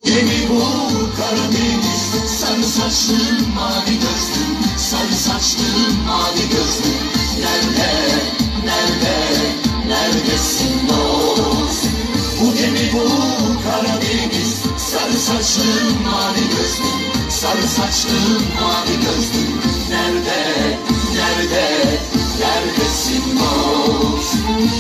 Gemi bu Karadeniz, sarı saçlım mavi gözlüm, sarı saçlım mavi gözlüm. Nerede, nerede, neredesin dost? Bu gemi bu Karadeniz, sarı saçlım mavi gözlüm, sarı saçlım mavi gözlüm. Nerede, nerede, neredesin dost?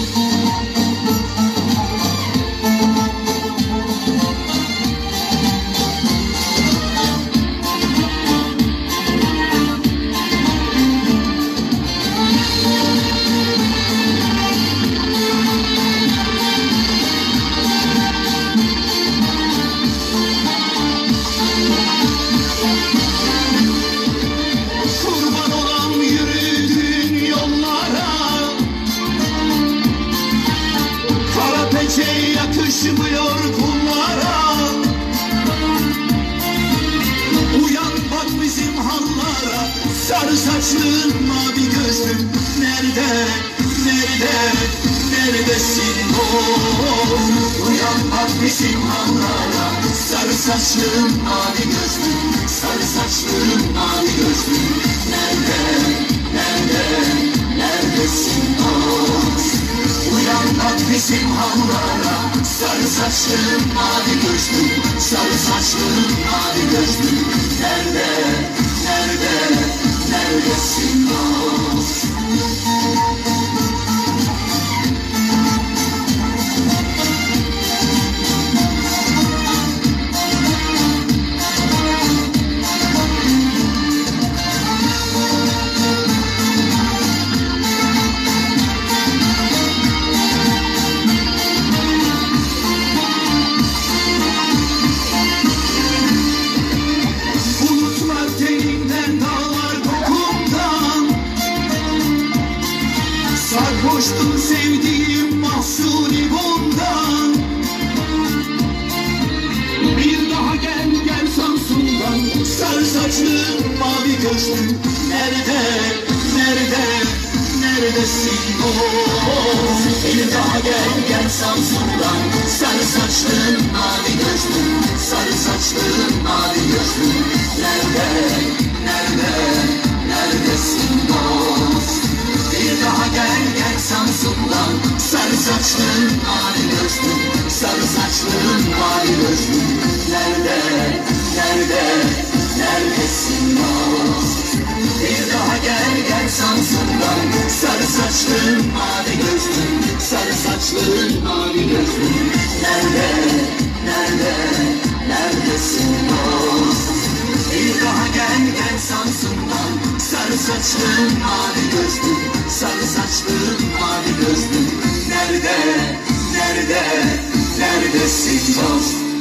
Yakışmıyor kullara. Uyan bak bizim hallara. Sarı saçlın mavi gözlüm. Nerede, nerede, neredesin dost? Uyan bak bizim hallara. Sarı saçlın mavi gözlüm, sarı saçlın mavi gözlüm. Nerede, nerede, neredesin dost? Uyan bak bizim hallara. Sarı saçlım mavi gözlüm, sarı saçlım mavi gözlüm. Nerede, nerede, neredesin dost? Sarhoştum sevdiğim mahsuni bundan. Bir daha gel gel Samsun'dan. Sarı saçlım mavi gözlüm. Nerede, nerede, neredesin dost? Bir daha gel gel Samsun'dan. Sarı saçlım mavi gözlüm, sarı saçlım mavi gözlüm. Nerede, nerede, neredesin dost? Bir daha gel gel Samsun'dan. Sarı saçlım mavi gözlüm, sarı saçlım mavi gözlüm. Nerede, nerede, neredesin dost? Bir daha gel gel Samsun'dan. Sarı saçlım mavi gözlüm, sarı saçlım mavi gözlüm. Nerede, nerede, neredesin dost? Bir daha gel gel Samsun'dan. Sarı saçlım mavi gözlüm, sarı saçlım mavi gözlüm. Nerede, nerede, neredesin dost?